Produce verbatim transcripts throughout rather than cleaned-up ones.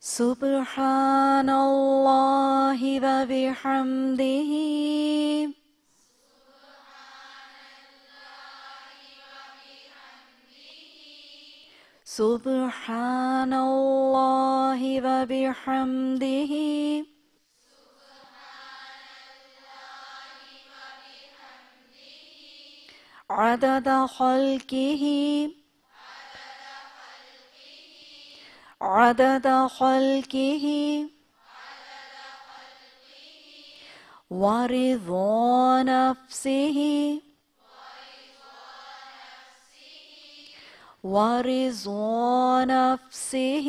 Subhanallahi wa bihamdihi. Subhanallahi wa bihamdihi. Adada khalqihi. Adada khalqihi. Wa ridha nafsihi. ورضا نفسه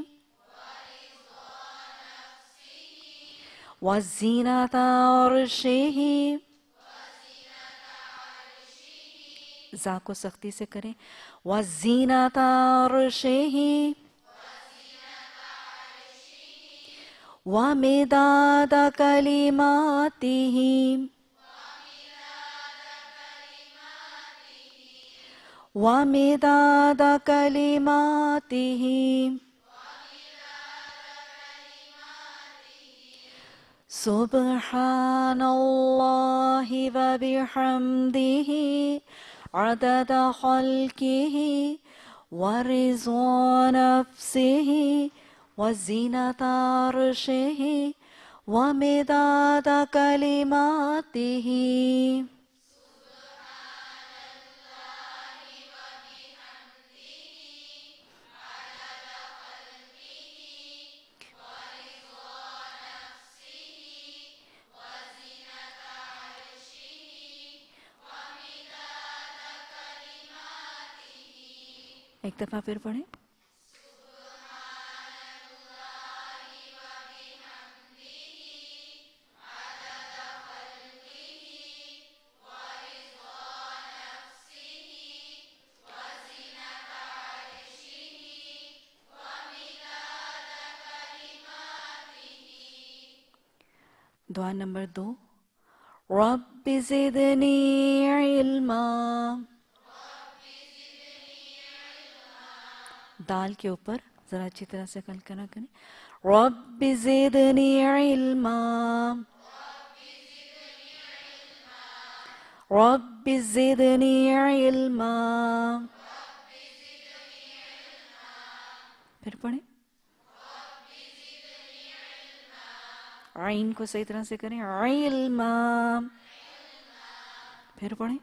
وزينة عرشه. जा को सख्ती से करें. वज़ीनत अर्शिही वमिदाद कलिमातिही वमिदाद कलिमातिही. सुब्हानल्लाहि व बिहम्दिही अदद खल्किही व रिज़ा नफ्सिही व ज़ीनत अर्शिही व मिदाद कलिमातिही. एक दफा फिर पढ़ें. दुआ नंबर दो. रब्बि ज़िदनी इल्मा. दाल के ऊपर जरा अच्छी तरह से कल्पना करें. रब्बि ज़िदनी इल्मा. रब्बि ज़िदनी इल्मा. फिर पढ़ें. आइन को सही तरह से करें. इल्मा. फिर पढ़ें.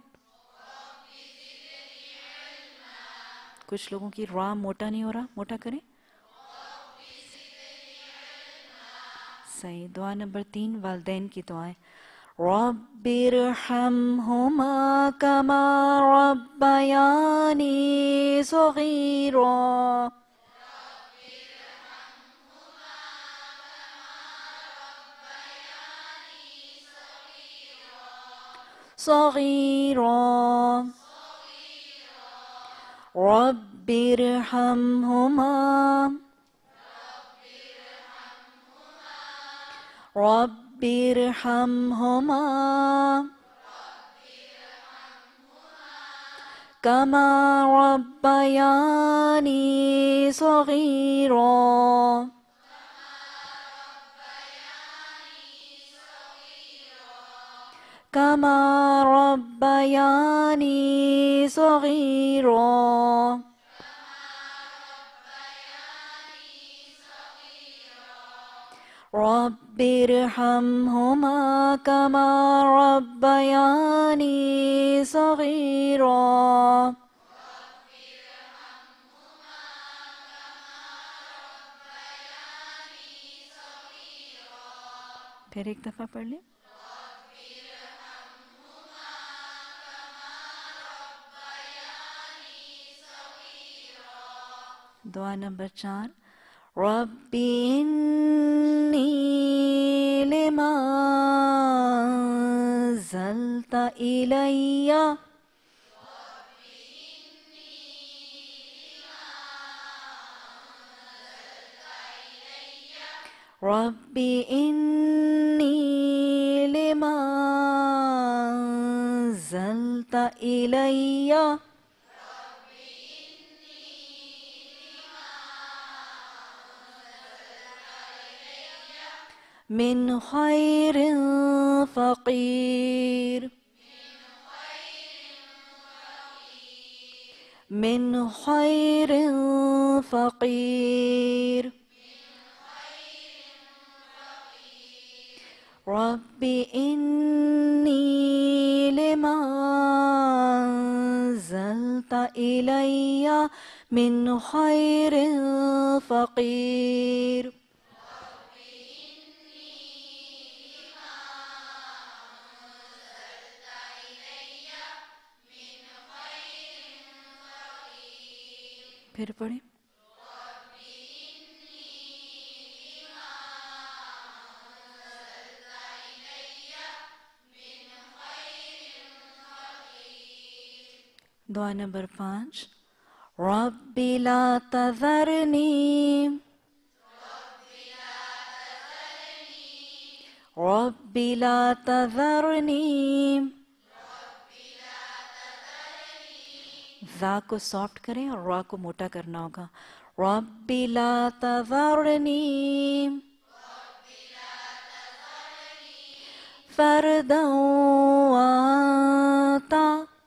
कुछ लोगों की रा मोटा नहीं हो रहा, मोटा करें. सही. दुआ नंबर तीन वालदैन की दुआएं. रब्बिरहमहुमा कमा रब्बयानी सगीरा. सगीरा. रब्बिरहमहुमा रब्बिरहमहुमा कमा रब्बयानी सगीरा. कमा रब्बयानी सगीरा. रब्बिरहमहुमा कमा रब्बयानी सगीरा. फिर एक दफा पढ़ लें. दुआ नंबर चार. रब्बी इन्नी लिमा ज़ल्ता इलैया रब्बी इन्नी लिमा ज़ल्ता इलैया من خير فقير من خير فقير رب إني لما أنزلت إلي من خير فقير फिर पढ़े दुआ नंबर पाँच रब्बी ला तज़रनी रब्बी ला तज़रनी ज़ा को सॉफ्ट करें और रा को मोटा करना होगा रब्बी ला तज़रनी फ़र्दन वअंता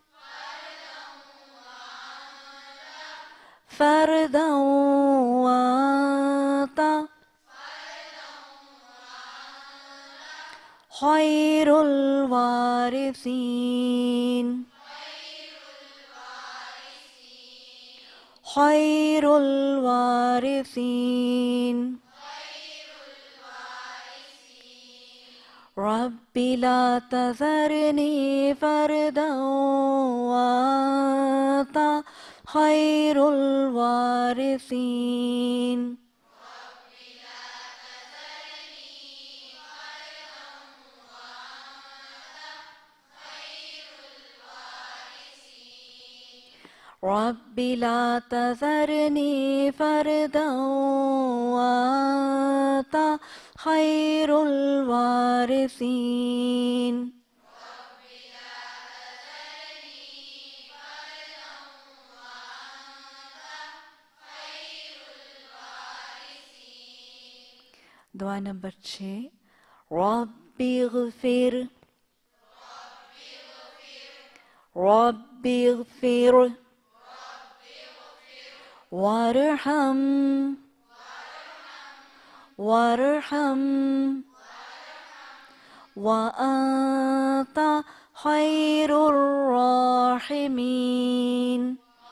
फ़र्दन वअंता ख़ैरुल वारिसीन ख़ैरुल वारिसीन रब्बी ला तज़रनी फ़र्दन वअंता ख़ैरुल वारिसीन रब्बी ला तज़रनी फ़र्दन वअंता ख़ैरुल वारिसीन दुआ नंबर छः रब्बी ग़फ़िर रब्बी ग़फ़िर वरहम वरहम वअंता ख़ैरुर राहिमीन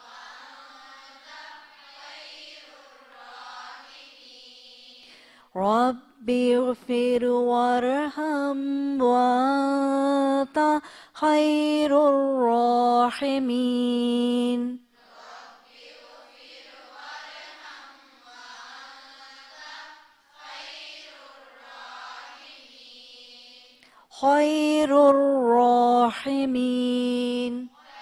रब्बी ग़फ़िर वरहम वअंता ख़ैरुर राहिमीन ख़ैरुर राहिमीन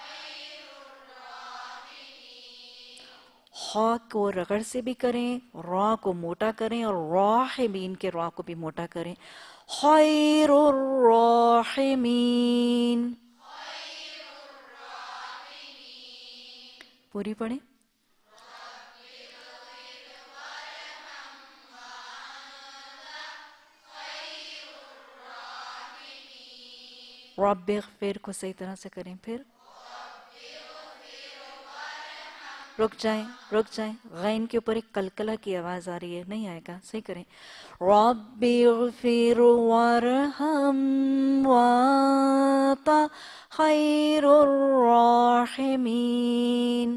ख़ा को रगड़ से भी करें रा को मोटा करें और राहिमीन के रा को भी मोटा करें ख़ैरुर राहिमीन पूरी पढ़ें रब्बी ग़फ़िर को सही तरह से करें फिर रुक जाएं रुक जाएं गैन के ऊपर एक कलकला की आवाज़ आ रही है नहीं आएगा सही करें रब्बी ग़फ़िर वरहम वअंता ख़ैरुर राहिमीन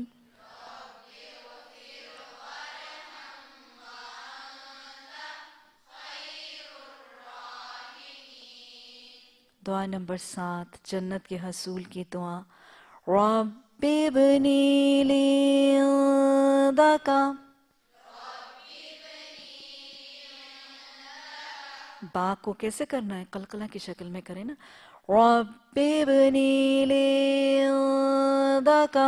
दुआ नंबर सात जन्नत के हसूल की दुआ रब्बी इब्नी ली इंदका बा को कैसे करना है कलकला की शक्ल में करें ना रब्बी इब्नी ली इंदका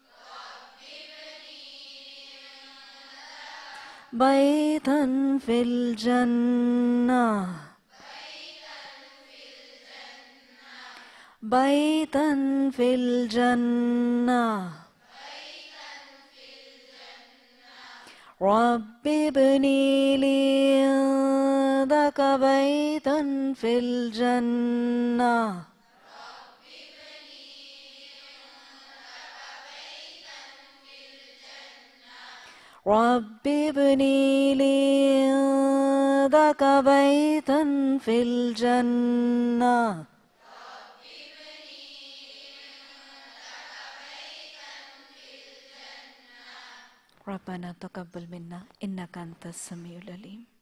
बैतन फिल जन्नह बैतन फिल जन्नह रब्बी इब्नी ली عندك بيتا في الجنة رب ابن لي عندك بيتا في الجنة ربنا تقبل منا إنك أنت السميع العليم